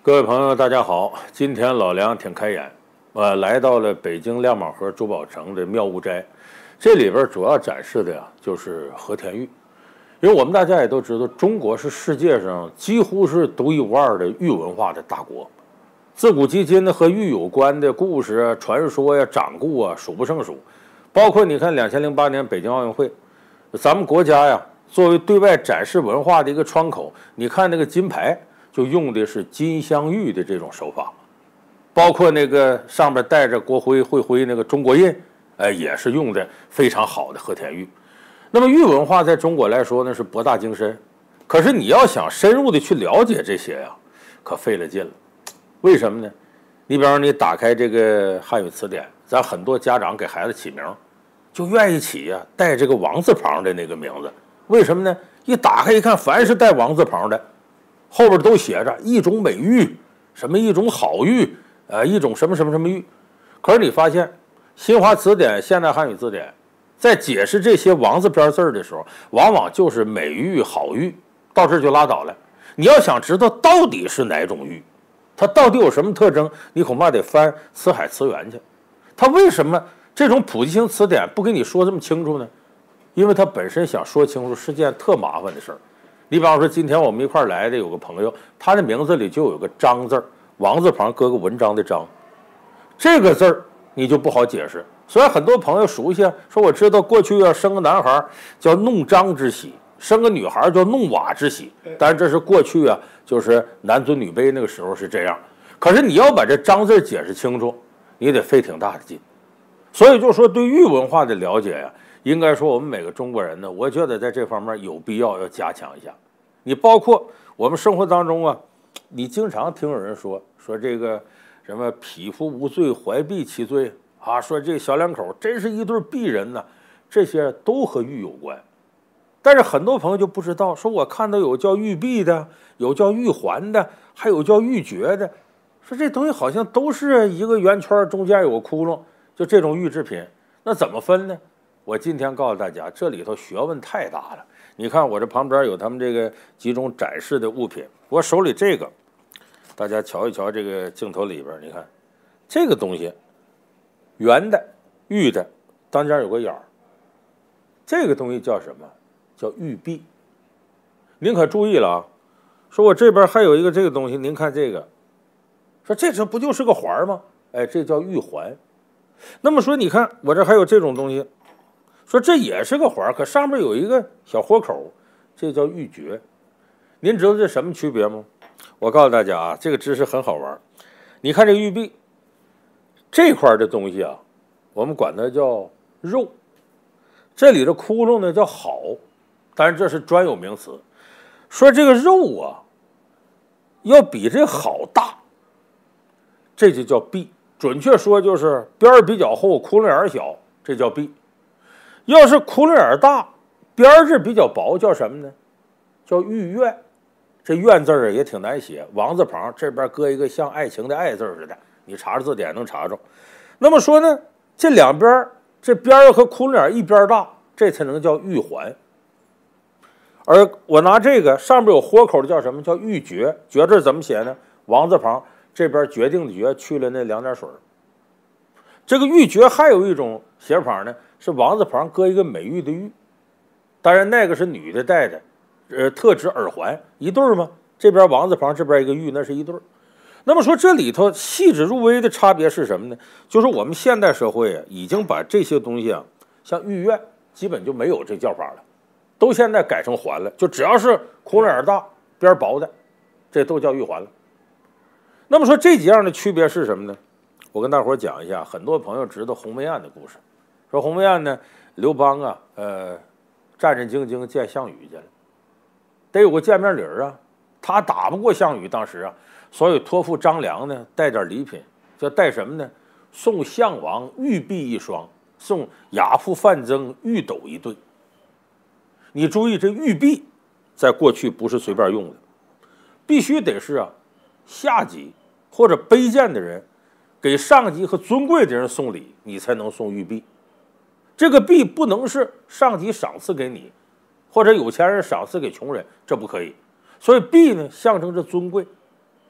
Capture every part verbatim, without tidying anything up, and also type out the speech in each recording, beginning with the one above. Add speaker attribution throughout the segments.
Speaker 1: 各位朋友，大家好！今天老梁挺开眼，呃，来到了北京亮马河珠宝城的妙悟斋，这里边主要展示的呀就是和田玉。因为我们大家也都知道，中国是世界上几乎是独一无二的玉文化的大国，自古及今呢和玉有关的故事啊、传说呀、掌故啊数不胜数。包括你看，两千零八年北京奥运会，咱们国家呀作为对外展示文化的一个窗口，你看那个金牌。就用的是金镶玉的这种手法，包括那个上面带着国徽会徽那个中国印，哎，也是用的非常好的和田玉。那么玉文化在中国来说呢是博大精深，可是你要想深入的去了解这些呀，可费了劲了。为什么呢？你比方说你打开这个汉语词典，咱很多家长给孩子起名，就愿意起呀带这个王字旁的那个名字。为什么呢？一打开一看，凡是带王字旁的。后边都写着一种美玉，什么一种好玉，呃，一种什么什么什么玉。可是你发现，新华词典、现代汉语字典在解释这些王字边字的时候，往往就是美玉、好玉，到这就拉倒了。你要想知道到底是哪种玉，它到底有什么特征，你恐怕得翻辞海词源去。它为什么这种普及性词典不给你说这么清楚呢？因为它本身想说清楚是件特麻烦的事儿。你比方说，今天我们一块来的有个朋友，他的名字里就有个张字儿，王字旁搁个文章的章，这个字儿你就不好解释。虽然很多朋友熟悉啊，说我知道过去要生个男孩叫弄璋之喜，生个女孩叫弄瓦之喜，但是这是过去啊，就是男尊女卑那个时候是这样。可是你要把这张字解释清楚，你得费挺大的劲。所以就说对玉文化的了解呀、啊。应该说，我们每个中国人呢，我觉得在这方面有必要要加强一下。你包括我们生活当中啊，你经常听有人说说这个什么匹夫无罪，怀璧其罪啊，说这小两口真是一对璧人呢，这些都和玉有关。但是很多朋友就不知道，说我看到有叫玉璧的，有叫玉环的，还有叫玉珏的，说这东西好像都是一个圆圈，中间有个窟窿，就这种玉制品，那怎么分呢？我今天告诉大家，这里头学问太大了。你看我这旁边有他们这个几种展示的物品，我手里这个，大家瞧一瞧这个镜头里边，你看这个东西，圆的、玉的，当间有个眼儿，这个东西叫什么？叫玉璧。您可注意了啊！说我这边还有一个这个东西，您看这个，说这这不就是个环吗？哎，这叫玉环。那么说，你看我这还有这种东西。说这也是个环，可上面有一个小豁口，这叫玉珏。您知道这什么区别吗？我告诉大家啊，这个知识很好玩。你看这个玉璧这块的东西啊，我们管它叫肉，这里的窟窿呢叫好，当然这是专有名词。说这个肉啊，要比这好大，这就叫璧。准确说就是边儿比较厚，窟窿眼小，这叫璧。要是窟窿眼大，边儿是比较薄，叫什么呢？叫玉苑。这苑字儿也挺难写，王字旁这边搁一个像爱情的爱字似的，你查字典能查着。那么说呢，这两边这边儿和窟窿眼一边大，这才能叫玉环。而我拿这个上边有豁口的叫什么？叫玉珏。珏字怎么写呢？王字旁这边决定的决去了那两点水。这个玉珏还有一种写法呢，是王字旁搁一个美玉的玉，当然那个是女的戴的，呃，特指耳环一对吗？这边王字旁，这边一个玉，那是一对。那么说这里头细致入微的差别是什么呢？就是我们现代社会啊，已经把这些东西啊，像玉苑基本就没有这叫法了，都现在改成环了，就只要是窟窿眼大、边薄的，这都叫玉环了。那么说这几样的区别是什么呢？我跟大伙讲一下，很多朋友知道鸿门宴的故事。说鸿门宴呢，刘邦啊，呃，战战兢兢见项羽去了，得有个见面礼儿啊。他打不过项羽，当时啊，所以托付张良呢带点礼品，叫带什么呢？送项王玉璧一双，送亚父范增玉斗一对。你注意，这玉璧在过去不是随便用的，必须得是啊下级或者卑贱的人给上级和尊贵的人送礼，你才能送玉璧。这个璧不能是上级赏赐给你，或者有钱人赏赐给穷人，这不可以。所以璧呢，象征着尊贵。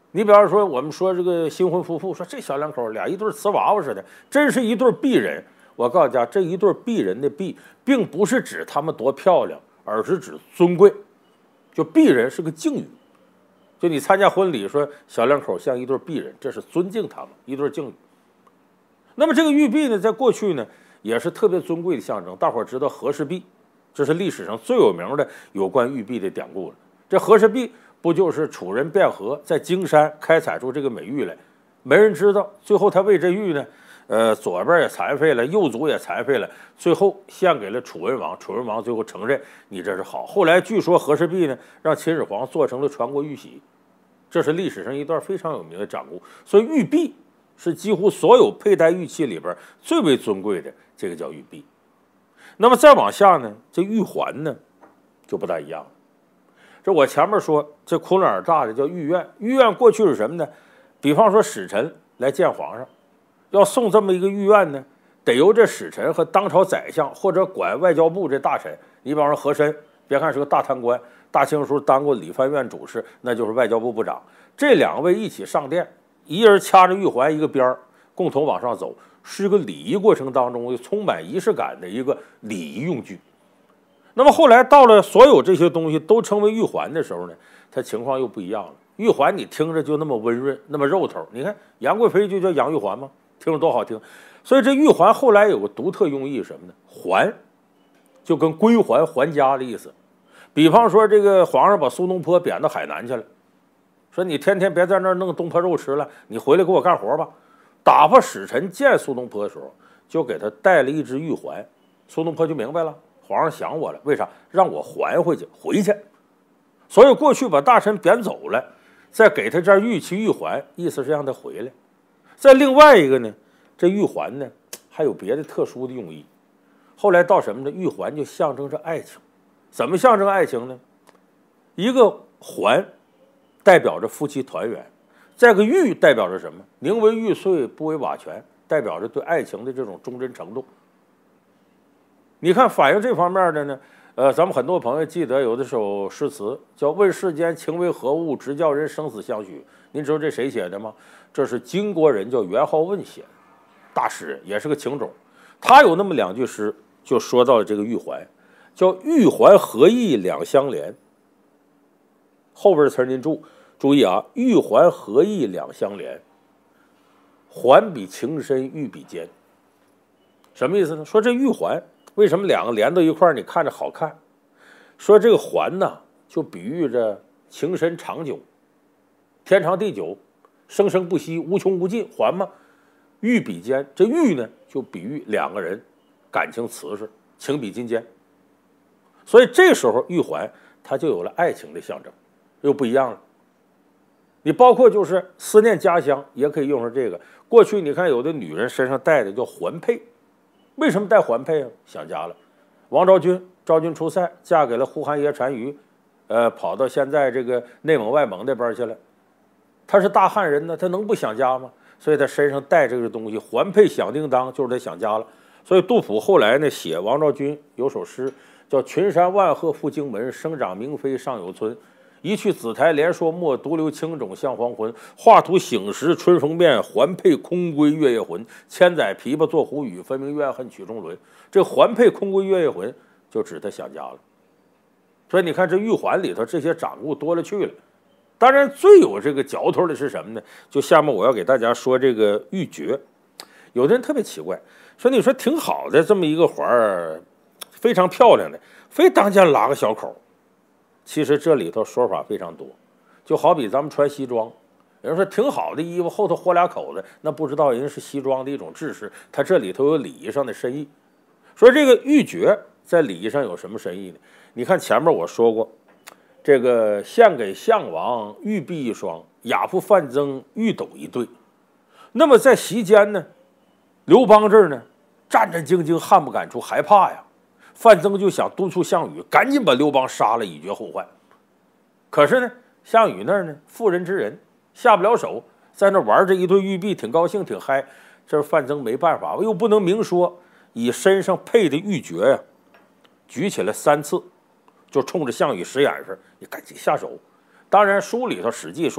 Speaker 1: 你比方说，我们说这个新婚夫妇，说这小两口俩一对瓷娃娃似的，真是一对璧人。我告诉大家，这一对璧人的璧，并不是指他们多漂亮，而是指尊贵。就璧人是个敬语，就你参加婚礼说小两口像一对璧人，这是尊敬他们，一对敬语。那么这个玉璧呢，在过去呢也是特别尊贵的象征。大伙儿知道和氏璧，这是历史上最有名的有关玉璧的典故了。这和氏璧不就是楚人卞和在荆山开采出这个美玉来，没人知道，最后他为这玉呢，呃，左边也残废了，右足也残废了，最后献给了楚文王。楚文王最后承认你这是好。后来据说和氏璧呢，让秦始皇做成了传国玉玺，这是历史上一段非常有名的掌故。所以玉璧是几乎所有佩戴玉器里边最为尊贵的，这个叫玉璧。那么再往下呢，这玉环呢就不大一样了。这我前面说，这窟窿眼大的叫御苑。御苑过去是什么呢？比方说使臣来见皇上，要送这么一个御苑呢，得由这使臣和当朝宰相或者管外交部这大臣，你比方说和珅，别看是个大贪官，大清时候当过理藩院主事，那就是外交部部长，这两位一起上殿，一人掐着玉环一个边儿，共同往上走，是个礼仪过程当中充满仪式感的一个礼仪用具。那么后来到了所有这些东西都成为玉环的时候呢，它情况又不一样了。玉环你听着就那么温润，那么肉头，你看杨贵妃就叫杨玉环吗？听着多好听。所以这玉环后来有个独特用意，什么呢？还，就跟归还还家的意思。比方说这个皇上把苏东坡贬到海南去了，说你天天别在那儿弄东坡肉吃了，你回来给我干活吧。打发使臣见苏东坡的时候，就给他带了一只玉环，苏东坡就明白了。皇上想我了，为啥？让我还回去，回去。所以过去把大臣贬走了，再给他这玉器玉环，意思是让他回来。再另外一个呢，这玉环呢还有别的特殊的用意。后来到什么呢？玉环就象征着爱情。怎么象征爱情呢？一个环代表着夫妻团圆，再个玉代表着什么？宁为玉碎，不为瓦全，代表着对爱情的这种忠贞程度。你看反映这方面的呢，呃，咱们很多朋友记得有的首诗词叫“问世间情为何物，直教人生死相许”。您知道这谁写的吗？这是金国人叫元好问写的，大诗人，也是个情种。他有那么两句诗，就说到了这个玉环，叫“玉环合意两相连”。后边词您注注意啊，“玉环合意两相连，环比情深，玉比坚”。什么意思呢？说这玉环为什么两个连到一块儿，你看着好看？说这个环呢，就比喻着情深长久，天长地久，生生不息，无穷无尽。环嘛，玉比坚，这玉呢，就比喻两个人感情瓷实，情比金坚。所以这时候玉环它就有了爱情的象征，又不一样了。你包括就是思念家乡，也可以用上这个。过去你看有的女人身上戴的叫环佩。为什么戴环佩啊？想家了。王昭君，昭君出塞，嫁给了呼韩邪单于，呃，跑到现在这个内蒙、外蒙那边去了。他是大汉人呢，他能不想家吗？所以他身上带这个东西，环佩响叮当，就是他想家了。所以杜甫后来呢写王昭君有首诗叫“群山万壑赴荆门，生长明妃尚有村。一去紫台连说墨，独留青冢向黄昏。画图醒时春风面，环佩空归月夜魂。千载琵琶作胡语，分明怨恨曲中轮。”这环佩空归月夜魂就指他想家了。所以你看这玉环里头这些掌故多了去了。当然最有这个嚼头的是什么呢？就下面我要给大家说这个玉珏。有的人特别奇怪，说你说挺好的这么一个环儿，非常漂亮的，非当间拉个小口。其实这里头说法非常多，就好比咱们穿西装，有人说挺好的衣服后头豁俩口子，那不知道人是西装的一种制式，它这里头有礼仪上的深意。说这个玉珏在礼仪上有什么深意呢？你看前面我说过，这个献给项王玉璧一双，亚父范增玉斗一对。那么在席间呢，刘邦这儿呢战战兢兢，汗不敢出，害怕呀。范增就想督促项羽赶紧把刘邦杀了，以绝后患。可是呢，项羽那儿呢，妇人之仁，下不了手，在那玩这一对玉璧，挺高兴，挺嗨。这范增没办法，又不能明说，以身上配的玉珏呀，举起来三次，就冲着项羽使眼色，你赶紧下手。当然，书里头《史记》说，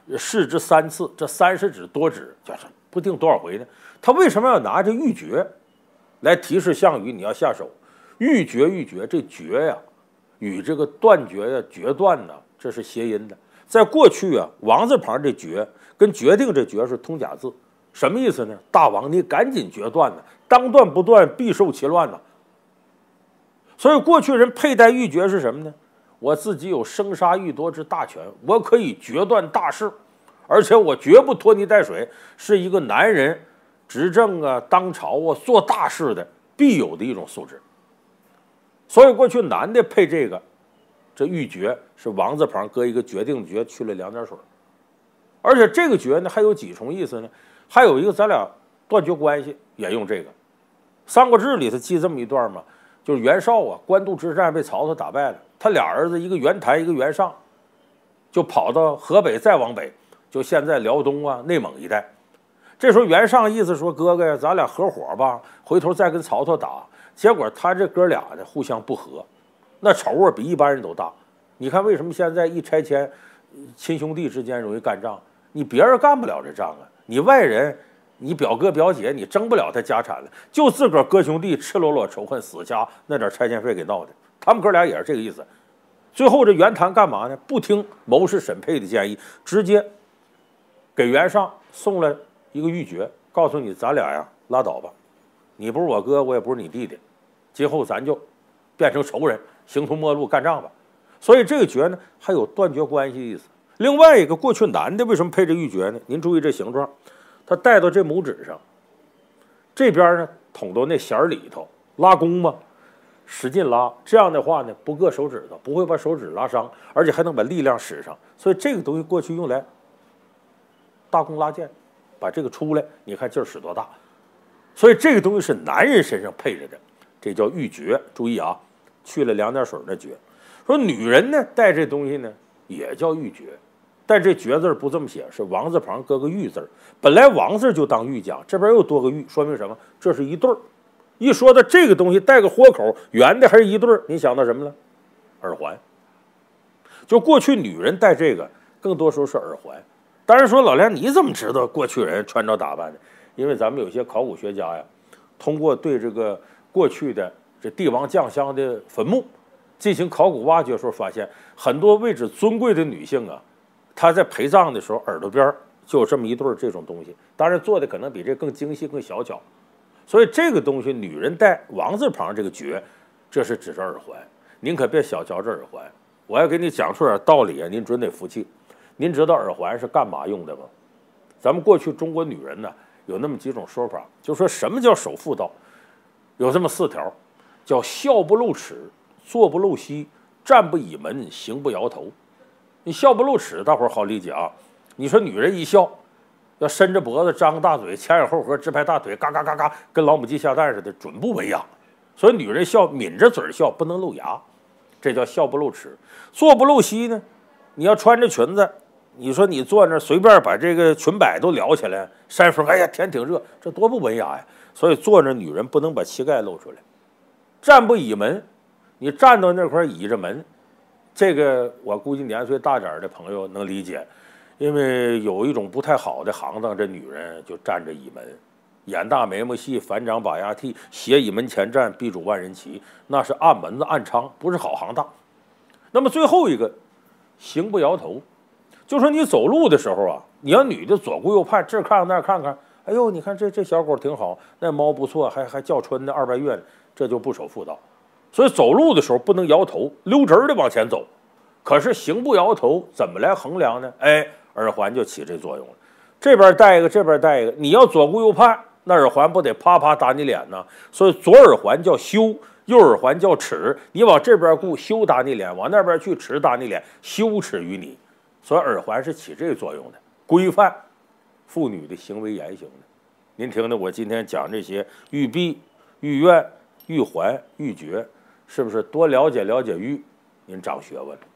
Speaker 1: 试之三次，这三十指多指，就是不定多少回呢？他为什么要拿着玉诀来提示项羽你要下手？玉诀玉诀，这诀呀，与这个断绝呀、决断呢，这是谐音的。在过去啊，王字旁这决跟决定这决是通假字，什么意思呢？大王你赶紧决断呢，当断不断，必受其乱呢。所以过去人佩戴玉诀是什么呢？我自己有生杀予夺之大权，我可以决断大事，而且我绝不拖泥带水，是一个男人执政啊、当朝啊、做大事的必有的一种素质。所以过去男的配这个，这玉诀是王字旁搁一个决定的决，去了两点水。而且这个诀呢还有几重意思呢？还有一个咱俩断绝关系也用这个。《三国志》里头记这么一段嘛，就是袁绍啊，官渡之战被曹操打败了，他俩儿子一个袁谭，一个袁尚，就跑到河北再往北，就现在辽东啊、内蒙一带。这时候袁尚意思说：“哥哥呀，咱俩合伙吧，回头再跟曹操打。”结果他这哥俩呢互相不和，那仇啊比一般人都大。你看为什么现在一拆迁，亲兄弟之间容易干仗？你别人干不了这仗啊，你外人，你表哥表姐，你争不了他家产了，就自个儿哥兄弟赤裸裸仇恨，死家那点拆迁费给闹的。他们哥俩也是这个意思。最后这袁谭干嘛呢？不听谋士沈佩的建议，直接给袁尚送了一个玉诀，告诉你咱俩呀拉倒吧，你不是我哥，我也不是你弟弟，今后咱就变成仇人，形同陌路，干仗吧。所以这个诀呢还有断绝关系的意思。另外一个，过去男的为什么配这玉诀呢？您注意这形状，他戴到这拇指上，这边呢捅到那弦里头，拉弓嘛，使劲拉，这样的话呢不硌手指头，不会把手指拉伤，而且还能把力量使上。所以这个东西过去用来大弓拉箭，把这个出来，你看劲儿使多大。所以这个东西是男人身上配着的，这叫玉诀。注意啊，去了两点水的诀。说女人呢戴这东西呢也叫玉诀，但这诀字不这么写，是王字旁搁个玉字。本来王字就当玉讲，这边又多个玉，说明什么？这是一对儿。一说到这个东西带个豁口，圆的还是一对儿，你想到什么了？耳环。就过去女人戴这个，更多时候是耳环。当然说老梁你怎么知道过去人穿着打扮的？因为咱们有些考古学家呀，通过对这个过去的这帝王将相的坟墓进行考古挖掘的时候，发现很多位置尊贵的女性啊，她在陪葬的时候耳朵边就有这么一对这种东西，当然做的可能比这更精细更小巧。所以这个东西女人戴王字旁这个诀，这是指着耳环。您可别小瞧这耳环，我要给你讲出点道理啊，您准得服气。您知道耳环是干嘛用的吗？咱们过去中国女人呢有那么几种说法，就说什么叫守妇道，有这么四条，叫笑不露齿，坐不露膝，站不倚门，行不摇头。你笑不露齿，大伙儿好理解啊。你说女人一笑，要伸着脖子，张大嘴，前仰后合，直拍大腿，嘎嘎嘎嘎，跟老母鸡下蛋似的，准不为雅。所以女人笑抿着嘴笑，不能露牙，这叫笑不露齿。坐不露膝呢，你要穿着裙子，你说你坐那随便把这个裙摆都撩起来，扇风，哎呀天挺热，这多不文雅呀。所以坐着女人不能把膝盖露出来。站不倚门，你站到那块倚着门，这个我估计年岁大点的朋友能理解，因为有一种不太好的行当，这女人就站着倚门，眼大眉毛细，反掌把牙剃，斜倚门前站，必主万人骑，那是暗门子暗娼，不是好行当。那么最后一个，行不摇头，就说你走路的时候啊，你要女的左顾右盼，这看看那看看，哎呦，你看这这小狗挺好，那猫不错，还还叫春的二拜月，这就不守妇道。所以走路的时候不能摇头，溜直的往前走。可是行不摇头怎么来衡量呢？哎，耳环就起这作用了。这边戴一个，这边戴一个，你要左顾右盼，那耳环不得啪啪打你脸呢？所以左耳环叫羞，右耳环叫耻。你往这边顾，羞打你脸；往那边去，耻打你脸，羞耻于你。所以耳环是起这个作用的，规范妇女的行为言行的。您听着，我今天讲这些玉璧、玉苑、玉环、玉珏，是不是多了解了解玉，您长学问了？